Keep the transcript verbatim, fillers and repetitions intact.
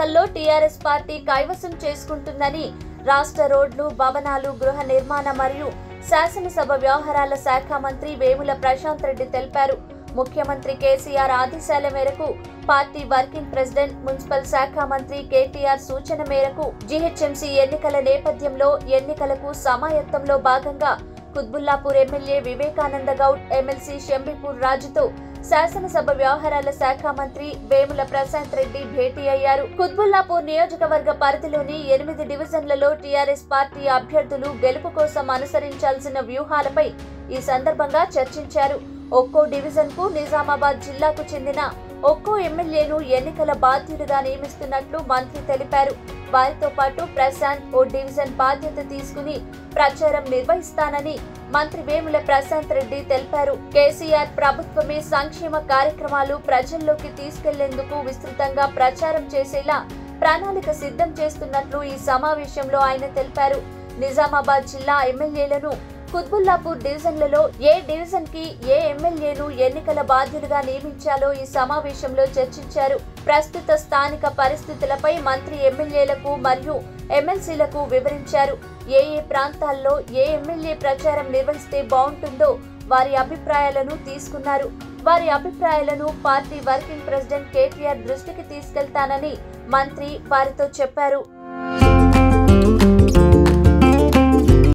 ప్రాంతాల్లో TRS party కైవసం చేసుకుంటుందని రాష్ట్ర రోడ్లు, భవనాలు, గృహ నిర్మాణ మరియు శాసనసభ వ్యవహారాల శాఖ మంత్రి వేముల ప్రశాంత్ రెడ్డి తెలిపారు. ముఖ్యమంత్రి కేసీఆర్ ఆదేశాల మేరకు పార్టీ వర్కింగ్ ప్రెసిడెంట్, మున్సిపల్ శాఖ మంత్రి కేటీఆర్ సూచన మేరకు జీహెచ్ఎంసీ ఎన్నికల నేపథ్యంలో ఎన్నికలకు సమాయత్తంలో భాగంగా కుత్బుల్లాపూర్ ఎమ్మెల్యే వివేకానంద గౌడ్, ఎమ్మెల్సీ షంబీపూర్ రాజుతో శాసనసభ వ్యవహారాల శాఖ మంత్రి వేముల ప్రశాంత్ రెడ్డి భేటీ అయ్యారు. కుత్బుల్లాపూర్ నియోజకవర్గ పరిధిలోని ఎనిమిది డివిజన్లలో టీఆర్ఎస్ పార్టీ అభ్యర్థులు గెలుపు కోసం అనుసరించాల్సిన వ్యూహాలపై ఈ సందర్భంగా చర్చించారు. ఒక్కో డివిజన్ కు నిజామాబాద్ జిల్లాకు చెందిన ఒక్కో ఎమ్మెల్యేను ఎన్నికల బాధ్యులుగా నియమిస్తున్నట్లు మంత్రి తెలిపారు. వారితో పాటు ప్రశాంత్ ఓ డివిజన్ బాధ్యత తీసుకుని ప్రచారం నిర్వహిస్తానని మంత్రి వేముల ప్రశాంత్ రెడ్డి తెలిపారు. కేసీఆర్ ప్రభుత్వమే సంక్షేమ కార్యక్రమాలు ప్రజల్లోకి తీసుకెళ్లేందుకు విస్తృతంగా ప్రచారం చేసేలా ప్రణాళిక సిద్ధం చేస్తున్నట్లు ఈ సమావేశంలో ఆయన తెలిపారు. నిజామాబాద్ జిల్లా ఎమ్మెల్యేలను కుత్బుల్లాపూర్ డివిజన్లలో ఏ డివిజన్ కి ఏ ఎమ్మెల్యేను ఎన్నికల బాధ్యులుగా నియమించాలో ఈ సమావేశంలో చర్చించారు. ప్రస్తుత స్థానిక పరిస్థితులపై మంత్రి ఎమ్మెల్యేలకు మరియు ఎమ్మెల్సీలకు వివరించారు. ఏ ఏ ప్రాంతాల్లో ఏ ఎమ్మెల్యే ప్రచారం నిర్వహిస్తే బాగుంటుందో వారి అభిప్రాయాలను తీసుకున్నారు. వారి అభిప్రాయాలను పార్టీ వర్కింగ్ ప్రెసిడెంట్ కేటీఆర్ దృష్టికి తీసుకెళ్తానని మంత్రి వారితో చెప్పారు.